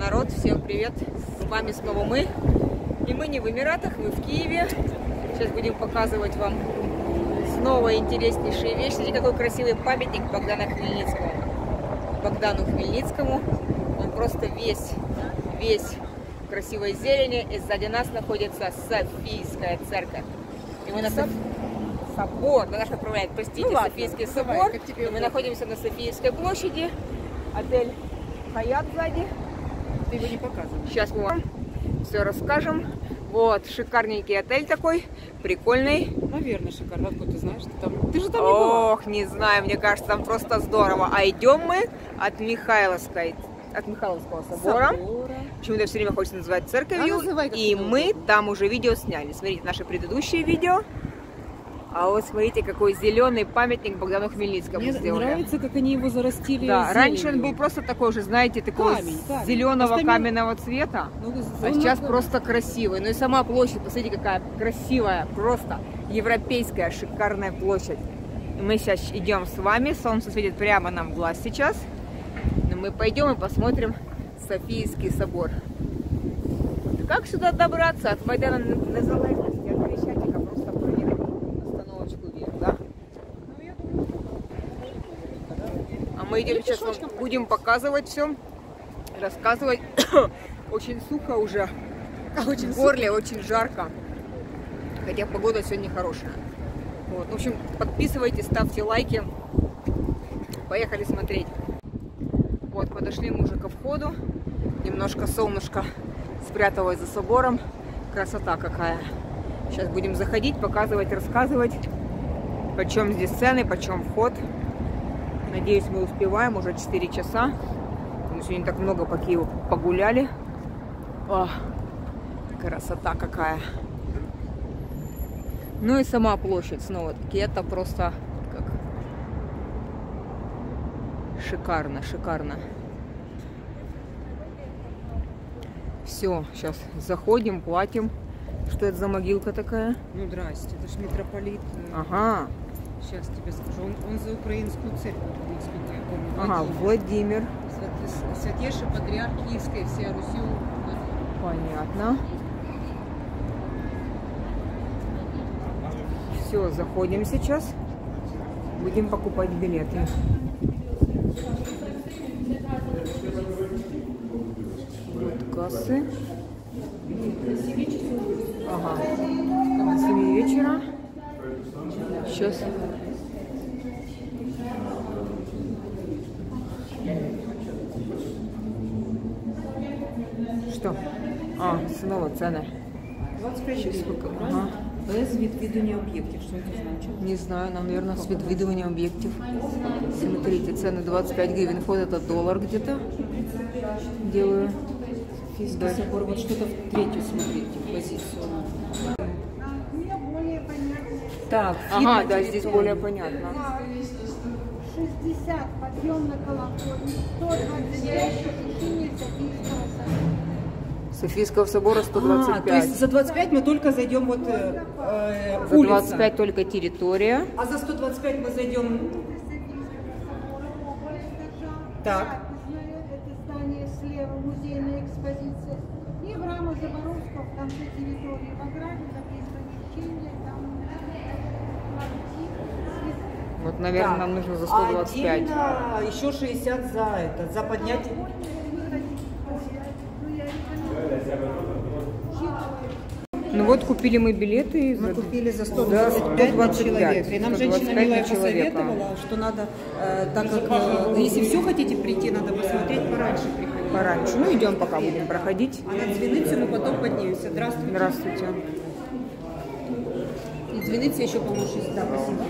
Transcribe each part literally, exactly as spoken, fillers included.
народ, всем привет, с вами снова мы. И мы не в Эмиратах, мы в Киеве. Сейчас будем показывать вам снова интереснейшие вещи. Смотрите, какой красивый памятник Богдану Хмельницкому. Богдану Хмельницкому. Он просто весь, весь в красивой зелени. И сзади нас находится Софийская церковь. И мы на Соф... собор, да, наш направляет, простите, ну, Софийский собор. Давай, и мы находимся на Софийской площади. Отель Хаят сзади. Ты его не показываешь. Сейчас мы вам все расскажем. Вот, шикарненький отель такой, прикольный. Наверное, шикарно. Откуда ты знаешь? Ты, там... ты же там не была. Ох, не знаю, мне кажется, там просто здорово. А идем мы от Михайловской, от Михайловского собора. собора. Почему-то все время хочется называть церковью. А называй, и мы угодно. Там уже видео сняли. Смотрите, наше предыдущее видео. А вот смотрите, какой зеленый памятник Богдану Хмельницкому Мне сделали. Нравится, как они его зарастили. Да, раньше он был просто такой же, знаете, такой камень, камень. зеленого Остальные... каменного цвета. Ну, а сейчас камень. Просто красивый. Ну и сама площадь, посмотрите, какая красивая, просто европейская шикарная площадь. И мы сейчас идем с вами, солнце светит прямо нам в глаз сейчас. Но мы пойдем и посмотрим Софийский собор. Как сюда добраться от Майдана Незалежности, от Крещатика, просто проехать остановочку вверх, да? А мы идем сейчас, вам будем показывать все, рассказывать. Очень сухо уже, очень в горле, сухо. Очень жарко. Хотя погода сегодня хорошая. Вот. В общем, подписывайтесь, ставьте лайки. Поехали смотреть. Вот, подошли мы уже ко входу. Немножко солнышко спряталась за собором. Красота какая. Сейчас будем заходить, показывать, рассказывать, почем здесь цены, почем вход. Надеюсь, мы успеваем. Уже четыре часа. Мы сегодня так много по Киеву погуляли. О, красота какая. Ну и сама площадь снова-таки. Это просто как шикарно, шикарно. Все, сейчас заходим, платим. Что это за могилка такая? Ну, здрасте, это же митрополит. Ага. Сейчас тебе скажу. Он, он за украинскую церковь, насколько я помню. Ага, Владимир. Святейший патриарх Киевской, всея Русью. Понятно. Все, заходим сейчас. Будем покупать билеты. Вот кассы. Ага. С семи вечера. Сейчас. Что? А, снова цены. двадцать пять Сейчас сколько? Ага. Без відвідування об'єктів. Что это значит? Не знаю, нам, наверное, с відвідування объектив. Смотрите, цены двадцать пять гривен. Вход это доллар где-то. Делаю. Софийский собор. Вот что-то в третью смотрите, позицию. Так, ага, да, здесь более понятно. шестьдесят подъем на колокольню, сто двадцать пять посещение Софийского собора. Софийского собора сто двадцать пять. А, то есть за двадцать пять мы только зайдем вот э, э, за двадцать пять только территория. А за сто двадцать пять мы зайдем. Так. Это здание слева, музейная экспозиция. И в раму Заборовского в конце территории. В ограде записано помещение, там. Вот, наверное, так. Нам нужно за сто двадцать пять. Отдельно еще шестьдесят за это, за поднятие. Ну вот купили мы билеты. Мы за... купили за сто двадцать пять на человека. И нам женщина милая человека. посоветовала, что надо, э, так как, э, если все хотите прийти, надо посмотреть пораньше приходить. Пораньше. Ну идем, пока будем проходить. А на Звеныцу мы потом поднимемся. Здравствуйте. Здравствуйте. И Звеныца еще, по-моему, шесть. Да, спасибо.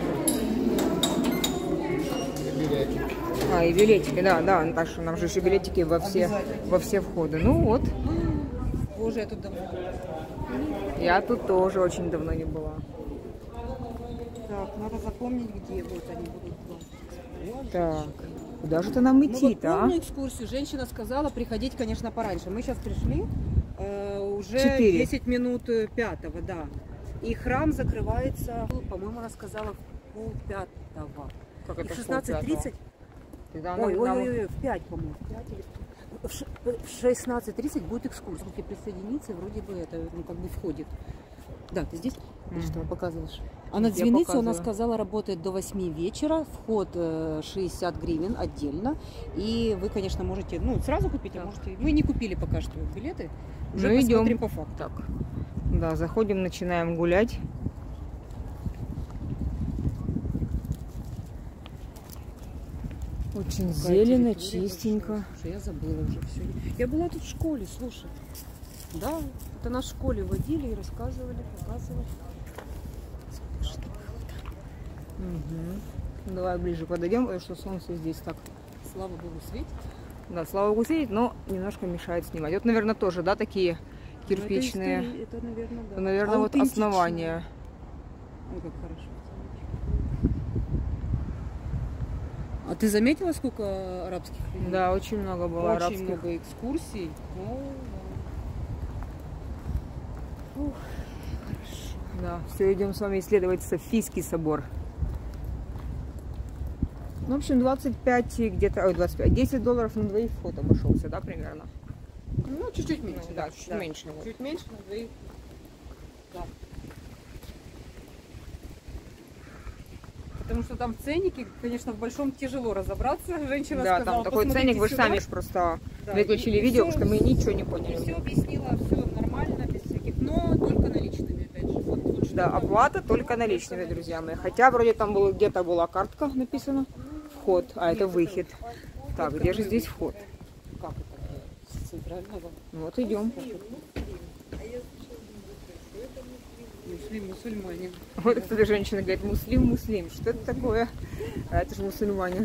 А, и билетики, да, да, Наташа, нам же еще билетики во все, во все входы. Ну вот. Боже, я тут давно. Я тут тоже очень давно не была. Так, надо запомнить, где вот они будут. Так, куда же-то нам идти-то, ну, вот а? полную экскурсию. Женщина сказала приходить, конечно, пораньше. Мы сейчас пришли, э, уже четыре. десять минут пятого, да. И храм закрывается, по-моему, она сказала в полпятого. Как это в шестнадцать тридцать. Ой, ой, ой, ой, в пять, по-моему. в шестнадцать тридцать будет экскурсия. Если присоединиться, вроде бы это, ну, как бы входит. Да, ты здесь? Ты что, показываешь? А на Звенице, она сказала, работает до восьми вечера. Вход шестьдесят гривен отдельно. И вы, конечно, можете, ну, сразу купить, а можете... Мы не купили пока что билеты. Уже ну, посмотрим идем по факту. Так. Да, заходим, начинаем гулять. Очень зелено, чистенько. Слушай, я забыла уже все. Я была тут в школе, слушай. Да, это нас в школе водили и рассказывали, показывали. Угу. Давай ближе подойдем, потому что солнце здесь так. Слава богу, светит. Да, слава богу, светит, но немножко мешает снимать. Вот, наверное, тоже, да, такие кирпичные. Ну, это, это, наверное, да. Это, наверное, вот основания. Ой, как хорошо. А ты заметила, сколько арабских людей? Да, очень много было очень арабских. много экскурсий. О, да. Ух, хорошо. Да, все, идем с вами исследовать Софийский собор. Ну, в общем, двадцать пять где-то, ой, двадцать пять, десять долларов на двоих вход обошелся, да, примерно? Ну, чуть-чуть меньше. Ну, да, чуть да. меньше. Вот. Чуть меньше на двоих. Да. Потому что там ценники, конечно, в большом тяжело разобраться. Женщина да, сказала, там такой ценник, вы же сюда. сами ж просто Да, выключили и, видео, и потому что мы ничего не поняли. Все объяснила, все нормально, без всяких, но только наличными, опять же. Вот, вот Да, там, оплата только наличными, друзья мои. Хотя вроде там было, где-то была картка написана, вход, а это выход. Так, где же здесь вход? Как это? С центрального? Вот идем. Муслим, мусульманин. Вот эта женщина говорит, муслим, муслим. Что это такое? А это же мусульманин.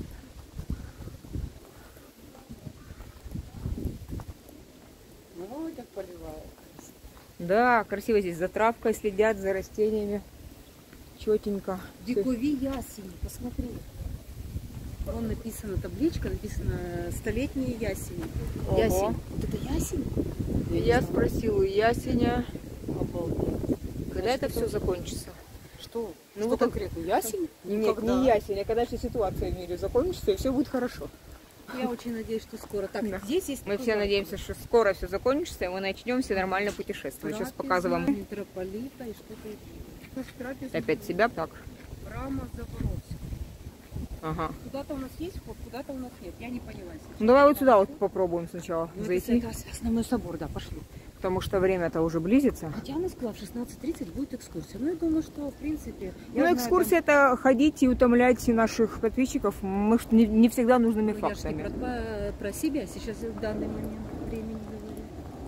Ой, как поливает. Да, красиво здесь. За травкой следят, за растениями. Четенько. Векови ясени, посмотри. Вон написана табличка, написано столетние ясени. Ого. Ясень. Вот это ясень? Я спросила у ясеня, Обалдеть. когда это все закончится. Что? Ну, Что вот конкретно? Ясень? Нет, Никогда. не ясень, а когда вся ситуация в мире закончится, и все будет хорошо. Я очень надеюсь, что скоро. Так, Да. здесь есть... Мы такой все знак. надеемся, что скоро все закончится, и мы начнем все нормально путешествовать. Сейчас Трапеза, показываю вам митрополита и что-то еще. Что ж, трапеза? опять себя. Так. Храма Запорожского. Ага. Куда-то у нас есть вход, куда-то у нас нет. Я не поняла. если Ну давай вот сюда вот попробуем сначала Ну, зайти, это основной собор, да, пошли. потому что время-то уже близится. Хотя она сказала, в шестнадцать тридцать будет экскурсия. Ну, я думаю, что, в принципе... я Ну, знаю, экскурсия это ходить и утомлять наших подписчиков. Мы ж не, не всегда нужными там- Ну, я ж не фактами. про, два- про себя сейчас в данный момент времени говорю.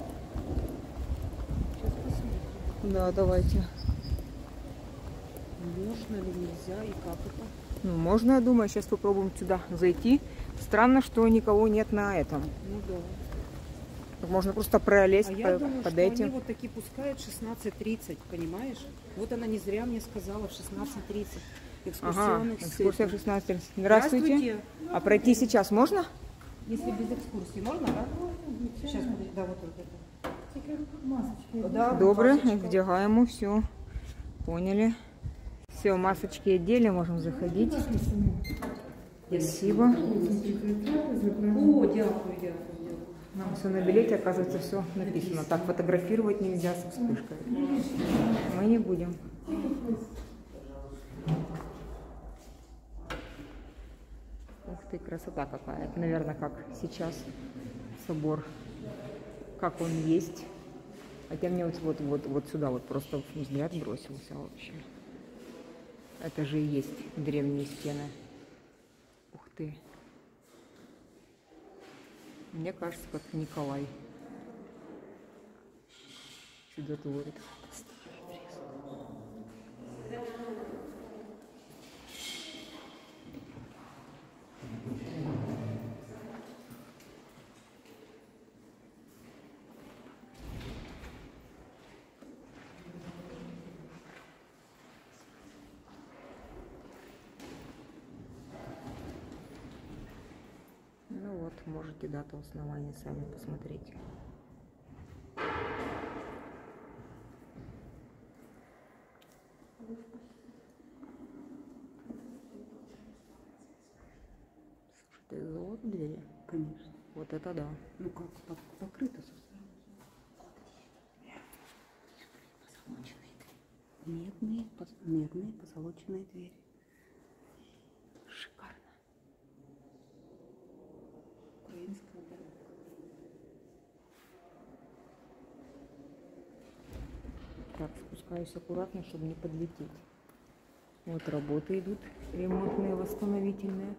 Сейчас посмотрим. Да, давайте. Можно ли, нельзя и как это? Ну, можно, я думаю, сейчас попробуем сюда зайти. Странно, что никого нет на этом. Ну да. Можно просто пролезть А по- я думаю, под что этим. они вот такие пускают в шестнадцать тридцать, понимаешь? Вот она не зря мне сказала в шестнадцать тридцать. Ага, Экскурсионных экскурсия в сетей. шестнадцать тридцать. Здравствуйте. А пройти сейчас можно? Если без экскурсии можно, да? Сейчас, подожди, да, вот это. Да, Добре, масочка. вдягаємо, все. Поняли. Все, масочки одели, можем заходить. Спасибо. О, дякую, дякую, дякую. Нам все на билете, оказывается, все написано. Так, фотографировать нельзя с вспышкой. Мы не будем. Ух ты, красота какая. Это, наверное, как сейчас собор. Как он есть. Хотя мне вот, вот, вот, вот сюда вот просто взгляд бросился вообще. Это же и есть древние стены. Ух ты. Мне кажется, как Николай чудотворит. Ну вот, можете дату основания сами посмотреть. Слушай, это из золота двери? Конечно. Вот это да. Ну как, покрыто со стороны. Медные, медные позолоченные двери. Шикарно. Украинская дорога. Так, спускаюсь аккуратно, чтобы не подлететь. Вот работы идут, ремонтные, восстановительные.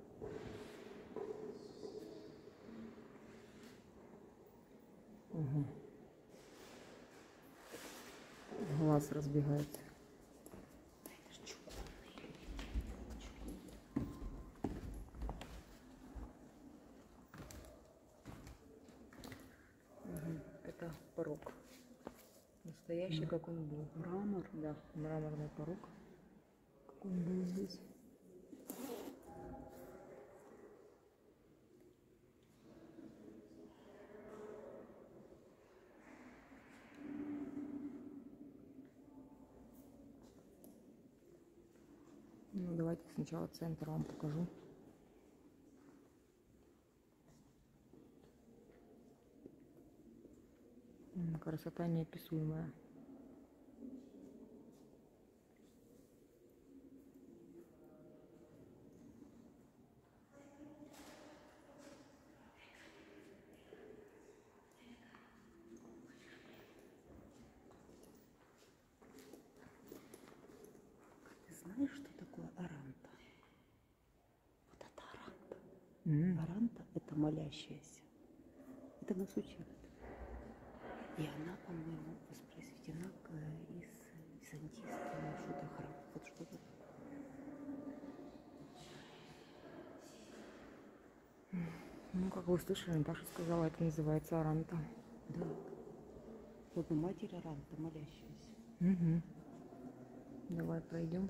Угу. Глаз разбегается. Угу. Это порог. Настоящий, да. Как он был. Мрамор. Да, мраморный порог. Как он был здесь. Ну, давайте сначала центр вам покажу. Красота неописуемая. Ты знаешь, что такое аранта? Вот это аранта. Mm. Аранта – это молящаяся. Это нас учат. И она, по-моему, воспроизведена из византийского что-то храма. Вот что-то. Ну, как вы слышали, Наташа сказала, это называется аранта. Да. Вот Матерь аранта, молящаяся. Угу. Давай пройдем.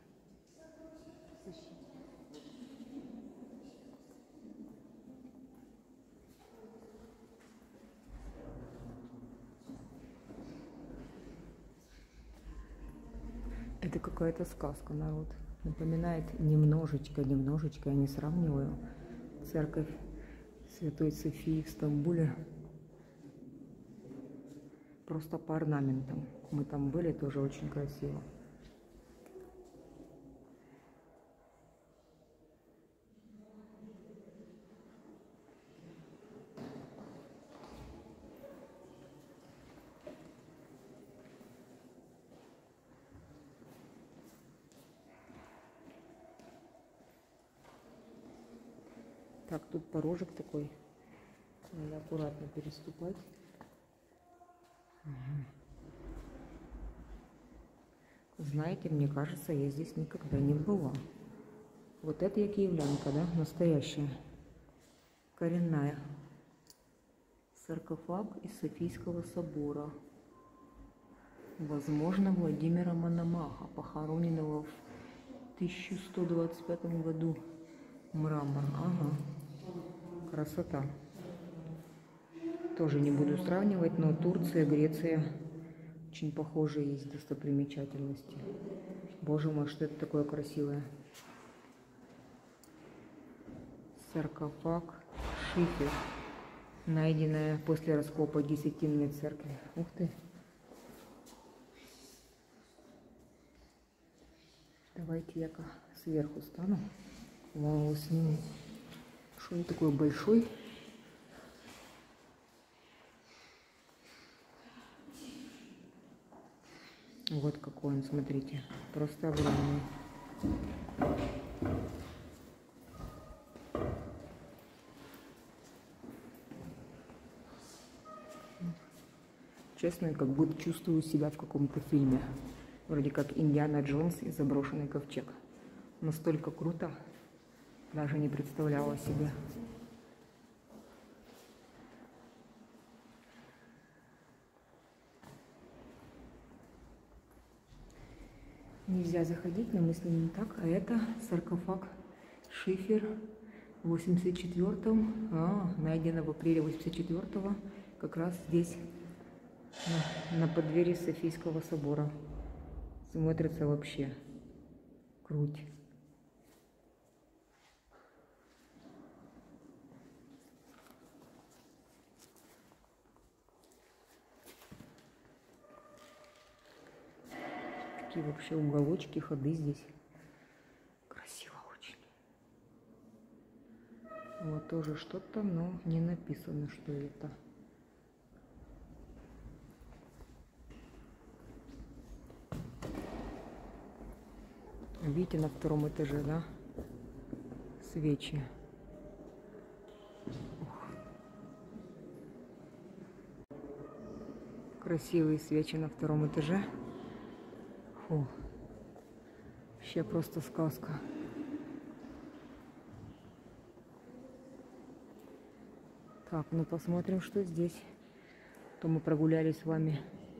Это какая-то сказка, народ. Напоминает немножечко, немножечко, я не сравниваю, церковь Святой Софии в Стамбуле. Просто по орнаментам. Мы там были, тоже очень красиво. Так, тут порожек такой. Надо аккуратно переступать. Угу. Знаете, мне кажется, я здесь никогда не была. Вот это я киевлянка, да? Настоящая. Коренная. Саркофаг из Софийского собора. Возможно, Владимира Мономаха, похороненного в тысяча сто двадцать пятом году. Мрамор. Ага. Красота. Тоже не буду сравнивать, но Турция, Греция очень похожие есть достопримечательности. Боже мой, что это такое красивое. Саркофаг, шифер, найденная после раскопа Десятинной церкви. Ух ты. Давайте я-ка сверху стану. Вам его сниму. Что он такой большой? Вот какой он, смотрите. Просто огромный. Честно, как будто чувствую себя в каком-то фильме. Вроде как Индиана Джонс и заброшенный ковчег. Настолько круто. Даже не представляла себе. Нельзя заходить, но мы с ним не так. А это саркофаг шифер в восемьдесят четвёртом. А, найдено в апреле восемьдесят четвёртого. Как раз здесь, на, на подверье Софийского собора. Смотрится вообще круть. Такие вообще уголочки, ходы здесь. Красиво очень. Вот тоже что-то, но не написано, что это. Видите, на втором этаже, да? Свечи. Ух. Красивые свечи на втором этаже. Фу. Вообще просто сказка. Так, ну посмотрим, что здесь. То мы прогулялись с вами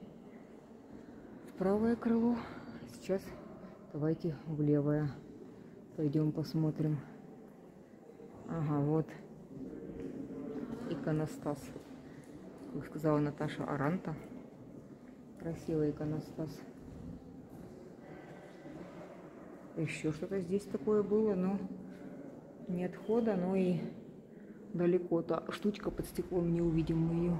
в правое крыло. Сейчас давайте в левое. Пойдем посмотрим. Ага, вот иконостас. Как сказала Наташа, Аранта. Красивый иконостас. Еще что-то здесь такое было, но не от входа, но и далеко. Та штучка под стеклом, не увидим мы ее.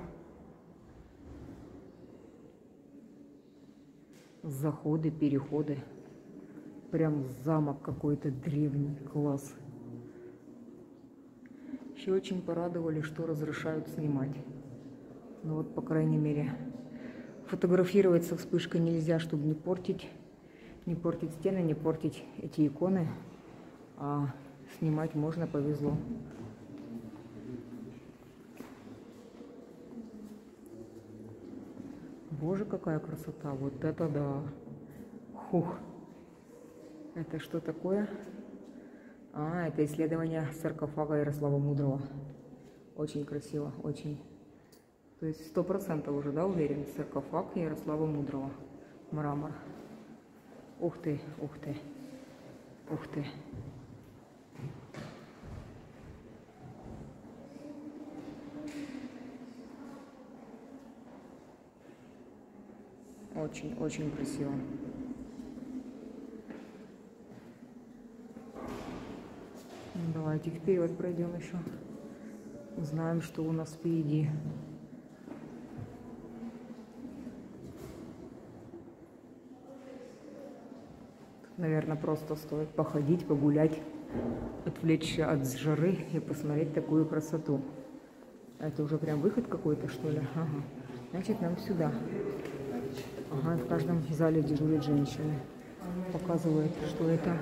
Заходы, переходы. Прям замок какой-то древний. Класс. Еще очень порадовали, что разрешают снимать. Ну вот, по крайней мере, фотографировать со вспышкой нельзя, чтобы не портить, не портить стены, не портить эти иконы. А снимать можно, повезло. Боже, какая красота! Вот это да! Хух! Это что такое? А, это исследование саркофага Ярослава Мудрого. Очень красиво, очень. То есть сто процентов уже, да, уверен? Саркофаг Ярослава Мудрого. Мрамор. Ух ты, ух ты, ух ты. Очень, очень красиво. Давайте вперед пройдем еще. Узнаем, что у нас впереди. Тут, наверное, просто стоит походить, погулять, отвлечься от жары и посмотреть такую красоту. Это уже прям выход какой-то, что ли? Ага. Значит, нам сюда. Ага, в каждом зале дежурят женщины. Показывает, что это.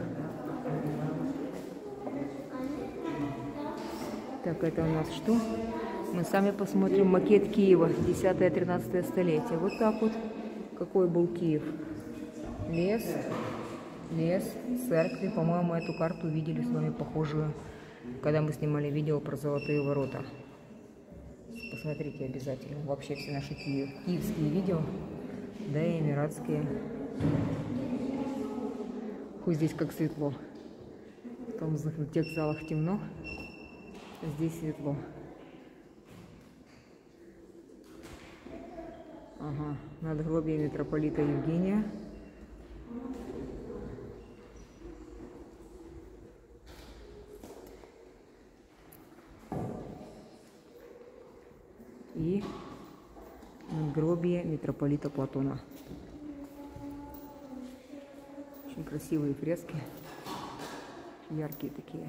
Так, это у нас что? Мы сами посмотрим макет Киева, десятое-тринадцатое столетие. Вот так вот, какой был Киев. Лес, лес, церкви. По-моему, эту карту видели с вами похожую, когда мы снимали видео про Золотые ворота. Посмотрите обязательно. Вообще все наши киев, киевские видео, да и эмиратские. Хоть здесь как светло. В том, в тех залах темно. Здесь светло. Ага, надгробие митрополита Евгения. И надгробие митрополита Платона. Очень красивые фрески. Яркие такие.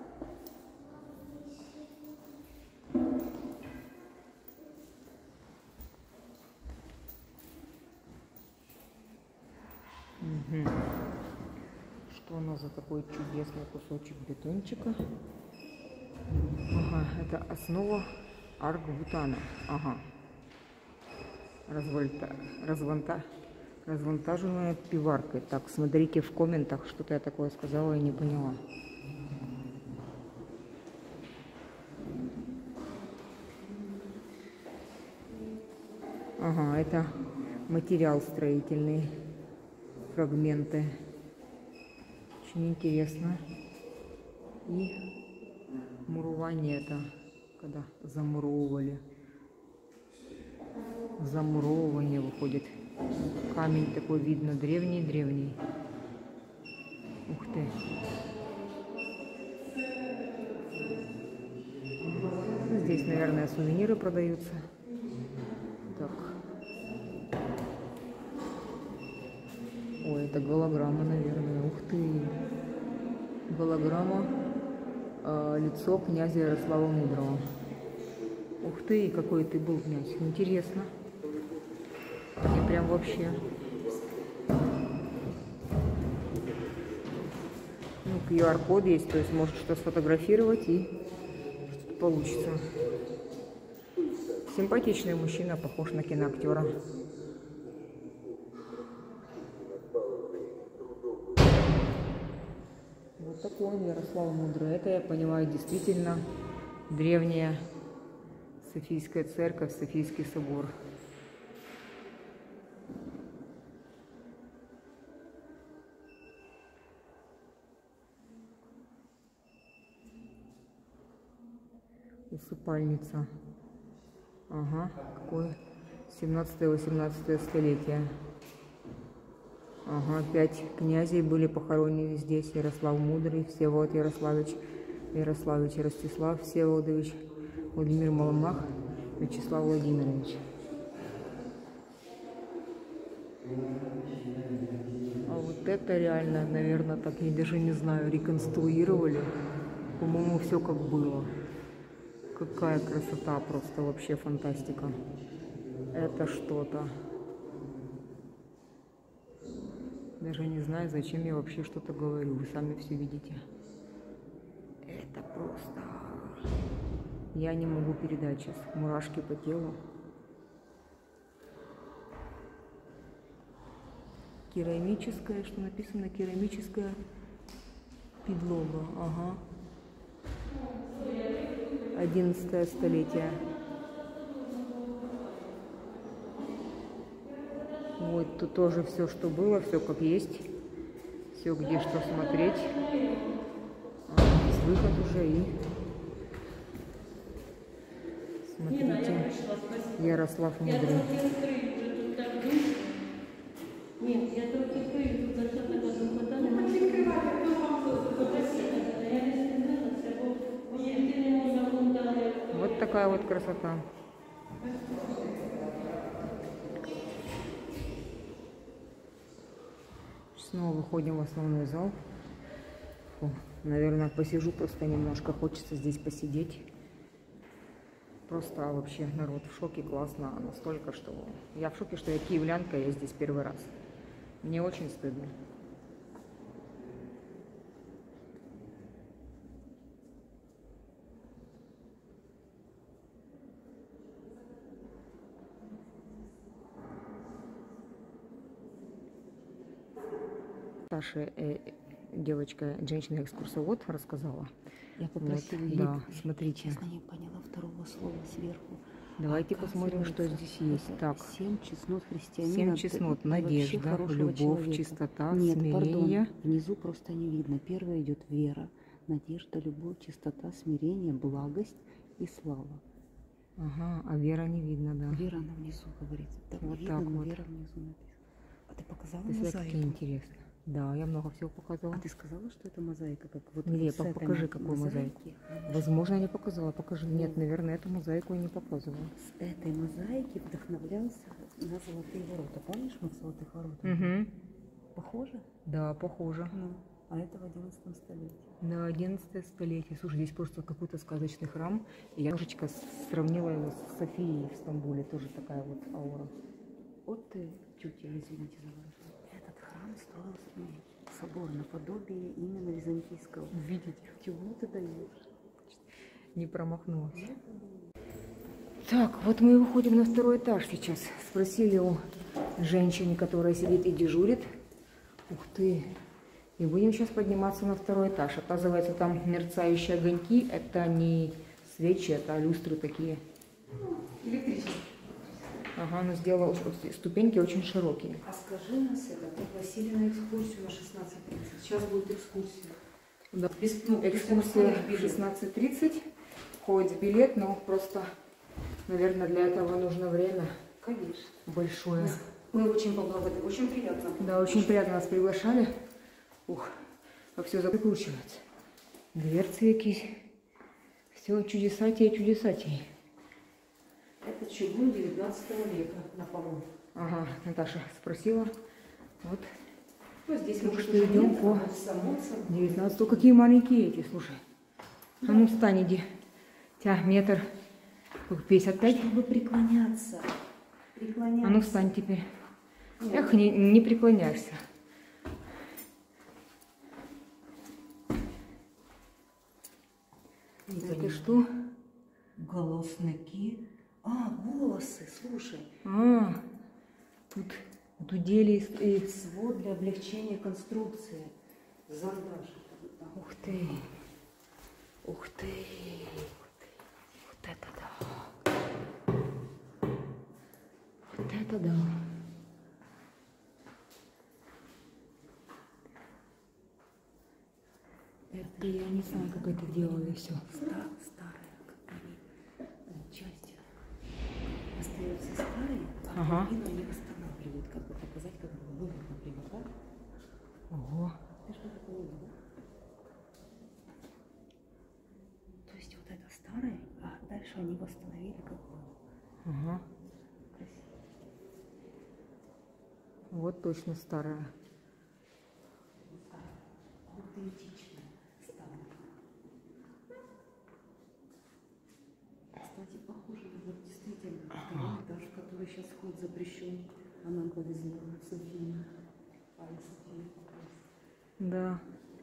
Угу. Что у нас за такой чудесный кусочек бетончика? Ага, это основа арк-бутана. Ага. Развольта, разванта, развантаженная пиваркой. Так, смотрите в комментах, что-то я такое сказала и не поняла. Ага, это материал строительный. Фрагменты. Очень интересно. И мурование это, когда замуровывали. Замуровывание выходит. Камень такой видно, древний-древний. Ух ты. Здесь, наверное, сувениры продаются. Так. Ой, какая-то голограмма, наверное. Ух ты! Голограмма. Э, лицо князя Ярослава Мудрого. Ух ты, какой ты был князь. Интересно. И прям вообще. Ну, ку ар код есть, то есть может что-то сфотографировать и что-то получится. Симпатичный мужчина, похож на киноактера. Вот такой он, Ярослав Мудрый. Это, я понимаю, действительно древняя Софийская церковь, Софийский собор. Усыпальница. Ага, какое семнадцатое-восемнадцатое столетие. Ага, пять князей были похоронены здесь. Ярослав Мудрый, Всеволод Ярославич, Ярославич Ростислав Всеволодович, Владимир Мономах, Вячеслав Владимирович. А вот это реально, наверное, так, я даже не знаю, реконструировали. По-моему, все как было. Какая красота, просто вообще фантастика. Это что-то. Даже не знаю, зачем я вообще что-то говорю. Вы сами все видите. Это просто... Я не могу передать сейчас. Мурашки по телу. Керамическая, что написано? Керамическая подлога. Ага. одиннадцатое столетие. Вот тут тоже все, что было, все как есть. Все, где что смотреть. А, здесь выход уже и... Смотрите, Ярослав Мудрый. Нет, я только открою, тут зачем-то году хватало. Вот такая вот красота. Снова выходим в основной зал. Фу, наверное, посижу просто немножко. Хочется здесь посидеть. Просто вообще народ в шоке, классно. Настолько, что... Я в шоке, что я киевлянка, я здесь первый раз. Мне очень стыдно. Саша, э, девочка, женщина-экскурсовод, рассказала. Я попросила вот, ей, да, смотрите. честно, не поняла второго слова сверху. Давайте посмотрим, что здесь есть. Так, семь чеснот христианина. Семь чеснот. Надежда, любовь, человека. Чистота, Нет, смирение. Пардон, внизу просто не видно. Первое идет вера, надежда, любовь, чистота, смирение, благость и слава. Ага, а вера не видно, да. Вера она внизу говорится. Так вот видно, так но вот. вера внизу написана. А ты показала Это мозаику? интересно. Да, я много всего показала. А ты сказала, что это мозаика? Как вот Нет, вот с этой покажи, какую мозаику. Возможно, не показала. Покажи. Нет, наверное, эту мозаику я не показывала. С этой мозаики вдохновлялся на золотые ворота. Помнишь, мы в золотых воротах? Угу. Похоже? Да, похоже. Ну, а это в одиннадцатом столетии. Да, одиннадцатое столетие. Слушай, здесь просто какой-то сказочный храм. И я немножечко сравнила его с Софией в Стамбуле. Тоже такая вот аура. Вот ты, тетя, извините за выражение. Этот храм строился собор наподобие именно византийского. Видите? Чего ты даешь? Не промахнулась. Так, вот мы выходим на второй этаж сейчас. Спросили у женщины, которая сидит и дежурит. Ух ты! И будем сейчас подниматься на второй этаж. Оказывается, там мерцающие огоньки. Это не свечи, это люстры такие. Электрический. Ага, она сделала ступеньки очень широкие. А скажи нас это, пригласили на экскурсию на шестнадцать тридцать. Сейчас будет экскурсия. Да. Без, ну, Экскурсия в шестнадцать тридцать. Входит билет, но просто, наверное, для этого нужно время. Конечно. Большое. Мы очень поблагодарны. Очень приятно. Да, очень приятно, нас приглашали. Ух, как все закручивается. Дверцы якісь. Все чудесатее, чудесатее. Это чугун девятнадцатого века на полу. Ага, Наташа спросила. Вот Ну, здесь Ну мы что, идем по само собой. девятнадцать. Какие маленькие эти, слушай. А ну встань, иди. Тя, метр. пятьдесят пять. Чтобы преклоняться. Преклоняться. А ну встань теперь. Эх, не, не преклоняешься. Это что? Голосники. А, волосы, слушай. А, тут дудели и... и- Свод для облегчения конструкции. Зондаж. Ух ты. Ух ты. Вот это да. Вот это да. Это я не знаю, как это делали все. Ста- старые, как они э, части остаются старые, а Ага. половину они восстанавливают, как бы показать, как бы было, например, да? Ого. Ты что такое видела? То есть вот это старое, а дальше они восстановили как бы Ага. красиво. Вот точно старая. Аутентичное старое. Кстати, похоже на вот действительно второй этаж, который сейчас вход запрещен. А нам повезло, София. А и София попалась. Да.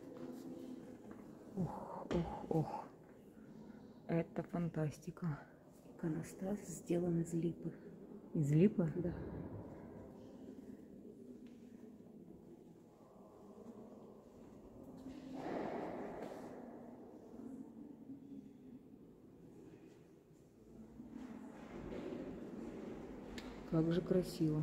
Ох, ох, ох. Это фантастика. Иконостас сделан из липы. Из липы? Да. Как же красиво.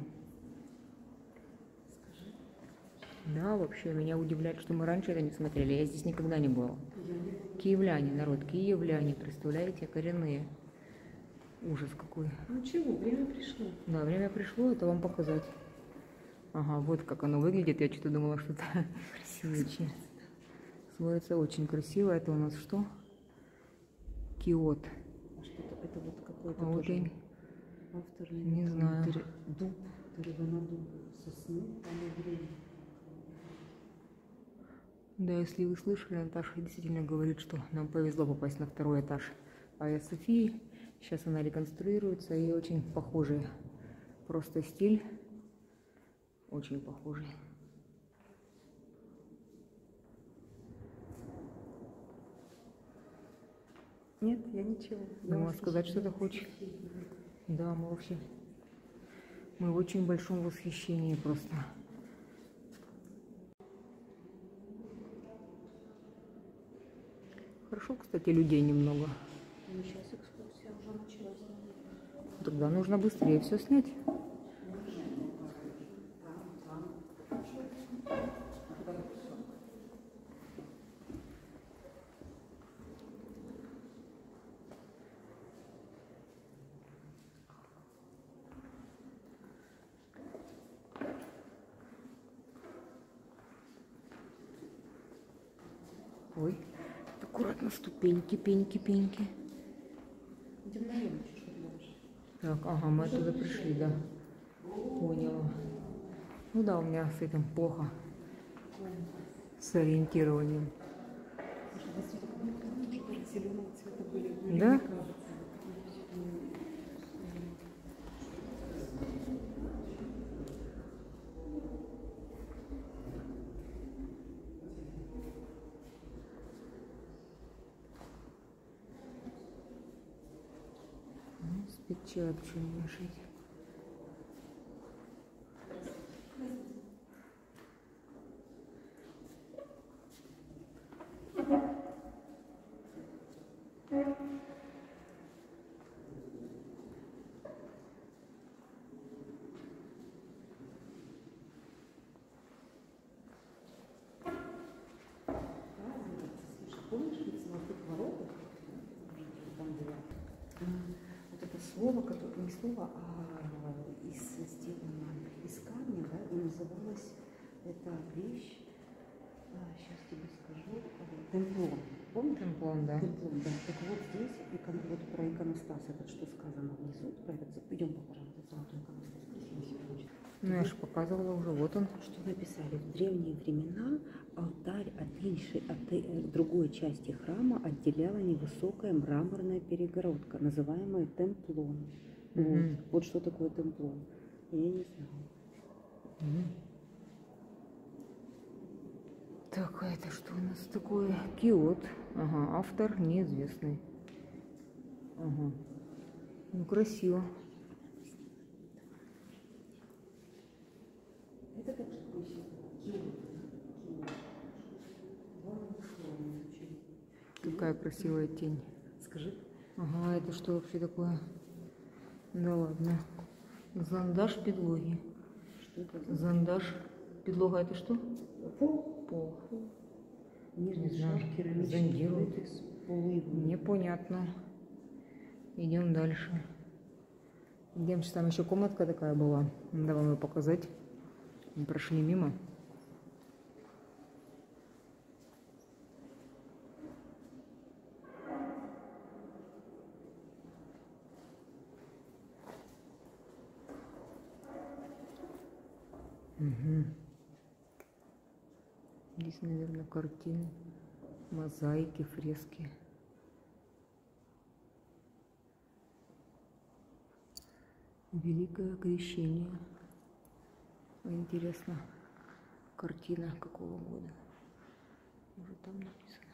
Да, вообще меня удивляет, что мы раньше это не смотрели. Я здесь никогда не была. Киевляне, народ, киевляне, представляете, коренные. Ужас какой. Ну чего, время пришло. Да, время пришло это вам показать. Ага, вот как оно выглядит. Я что-то думала, что-то красивее. Смотрится очень красиво. Это у нас что? Киот. А что-то это вот какой-то А вот тоже я автор. не знаю. Дер- Дуб, деревянодуб, сосны, там и время. Да, если вы слышали, Наташа действительно говорит, что нам повезло попасть на второй этаж Айя Софии. Сейчас она реконструируется и очень похожий. Просто стиль очень похожий. Нет, я ничего. Я Думала вас сказать, слушаю. что ты хочешь. Да, мы вообще... Мы в очень большом восхищении просто. Хорошо, кстати, людей немного. Ну, сейчас экскурсия уже началась. Тогда нужно быстрее все снять. Ой, аккуратно, ступеньки, пеньки, пеньки. Идем наверх, чуть-чуть дальше. Так, ага, мы оттуда пришли, да. Поняла. Ну да, у меня с этим плохо. С ориентированием. Слушай, действительно, тоже были зеленого цвета были. Мне Да? кажется. Ну, с печатью жить. Слушай, помнишь, в золотых воротах, там было, а, вот это слово, которое, не слово, а из, сделано из камня, да, и называлась эта вещь, а, сейчас тебе скажу, а, темплон. Помнишь? Темплон, да. Темплон, да. Так вот здесь, икон, вот про иконостас, это что сказано внизу, про этот, идем покажем этот золотой иконостас, красиво все очень. Ну, я же показывала уже, вот он. Что написали? В древние времена алтарь от, инши, от э, другой части храма отделяла невысокая мраморная перегородка, называемая темплон. Угу. Вот. Вот что такое темплон. Я не знаю. Угу. Так, а это что у нас такое? Киот. Ага, автор неизвестный. Ага. Ну, красиво. Это как же Какая красивая тень. Скажи. Ага, это что вообще такое? Да ладно. Зондаж підлоги. Что это? Зондаж. Підлога это что? Пол. Пол. Нижний Не знаю. шар керамический Зондируют. плиты с полывом. Непонятно. Идем дальше. Идем, что там еще комнатка такая была. Надо вам ее показать. Мы прошли мимо. Угу. Здесь, наверное, картины, мозаики, фрески. Великое крещение. Интересно, картина какого года? Может, там написано.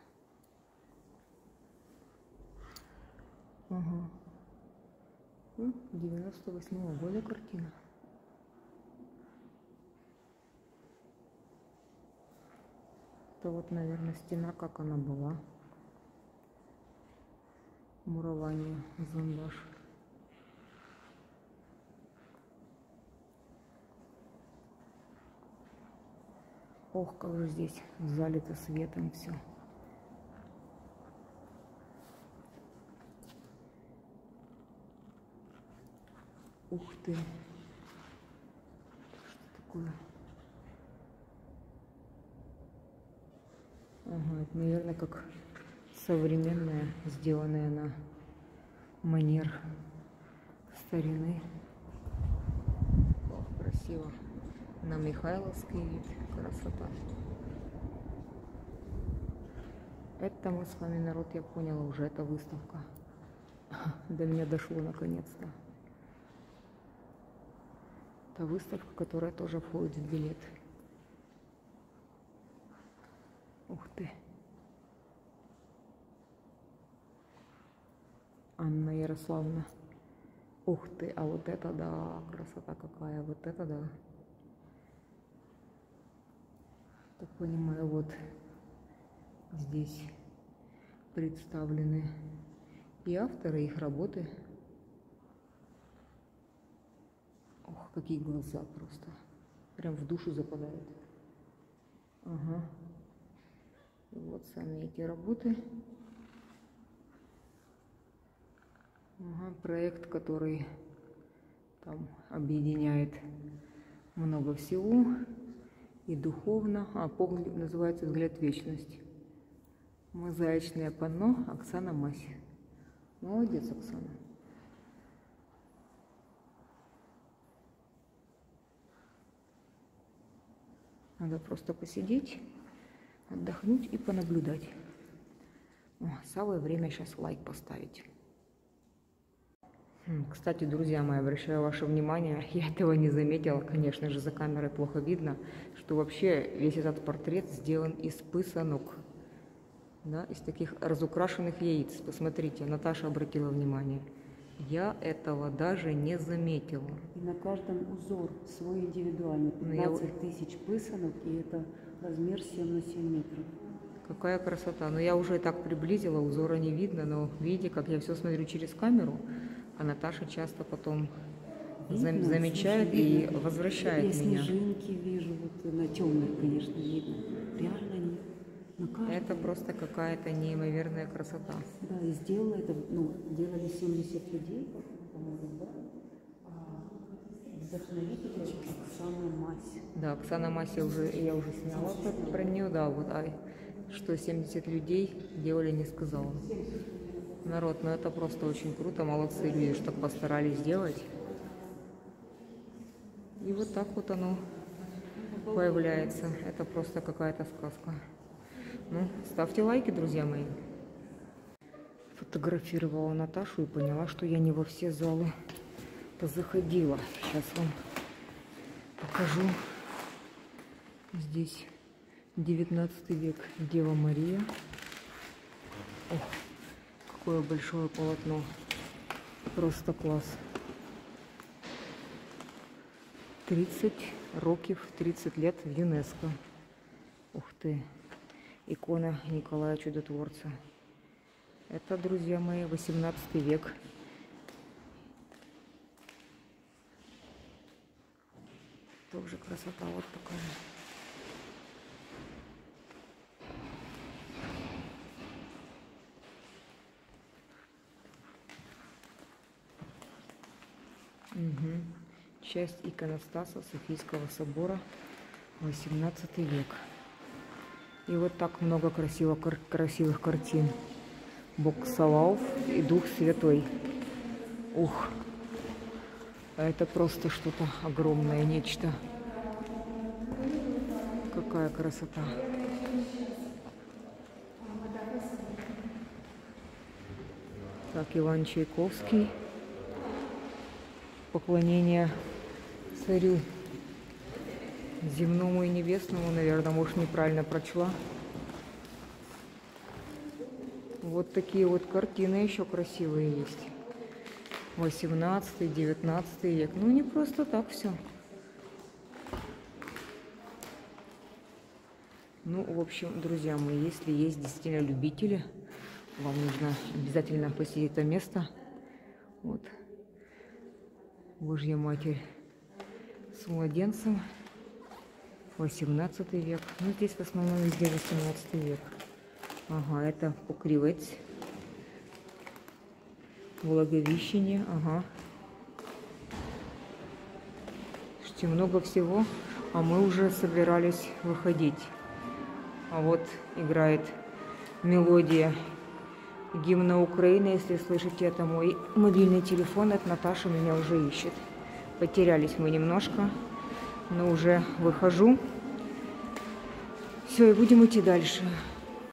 Ага. Ну, девяносто восьмого года картина. Это вот, наверное, стена, как она была. Мурование, зондаж. Ох, как же здесь залито светом все. Ух ты. Что такое? Ага, это, наверное, как современная, сделанная на манер старины. Ох, красиво. На Михайловский вид. Красота. Это мы с вами, народ, я поняла, уже эта выставка. До меня дошло наконец-то. Это выставка, которая тоже входит в билет. Ух ты. Анна Ярославна. Ух ты, а вот это да, красота какая, вот это да. Так понимаю, вот здесь представлены и авторы, и их работы. Ох, какие глаза просто. Прям в душу западают. Ага. И вот сами эти работы. Ага, проект, который там объединяет много всего. И духовно, а полный называется «Взгляд в вечность». Мозаичное панно Оксана Мась. Молодец, Оксана. Надо просто посидеть, отдохнуть и понаблюдать. О, самое время сейчас лайк поставить. Кстати, друзья мои, обращаю ваше внимание, я этого не заметила, конечно же, за камерой плохо видно, что вообще весь этот портрет сделан из пысанок, да, из таких разукрашенных яиц. Посмотрите, Наташа обратила внимание. Я этого даже не заметила. И на каждом узор свой индивидуальный. пятнадцать тысяч пысанок, и это размер семь на семь метров. Какая красота. Но я уже так приблизила, узора не видно, но видите, как я все смотрю через камеру. А Наташа часто потом видно, замечает слушай, и видно. Возвращает я меня. Я снежинки вижу, вот на темных, конечно, видно. Реально нет. Это просто какая-то неимоверная красота. Да, и сделала это, ну, делали семьдесят людей, по-моему, да? А вдохновитель Оксана Мась. Да, Оксана Мась, я уже, я уже сняла про, про нее, да, вот, а что семьдесят людей делали, не сказала. Народ, ну это просто очень круто, молодцы люди, что так постарались сделать. И вот так вот оно появляется. Это просто какая-то сказка. Ну, ставьте лайки, друзья мои. Фотографировала Наташу и поняла, что я не во все залы позаходила. Сейчас вам покажу. Здесь девятнадцатый век, Дева Мария. Ох, какое большое полотно. Просто класс. тридцать років, тридцать лет в ЮНЕСКО. Ух ты. Икона Николая Чудотворца. Это, друзья мои, восемнадцатый век. Тоже красота вот такая. Угу. Часть иконостаса Софийского собора, восемнадцатый век. И вот так много красиво, кар красивых картин. Бог Саваоф и Дух Святой. Ух, это просто что-то огромное, нечто. Какая красота. Так, Иван Чайковский. Поклонение царю земному и небесному, наверное, может, неправильно прочла. Вот такие вот картины еще красивые есть. восемнадцатый, девятнадцатый век. Ну, не просто так все. Ну, в общем, друзья мои, если есть действительно любители, вам нужно обязательно посетить это место. Вот. Божья Матерь с младенцем. восемнадцатый век. Ну, здесь в основном везде восемнадцатый век. Ага, это Покривец. Благовещение. Ага. Слушайте, много всего. А мы уже собирались выходить. А вот играет мелодия гимна Украины. Если слышите, это мой мобильный телефон. Это Наташа меня уже ищет. Потерялись мы немножко, но уже выхожу. Все, и будем идти дальше.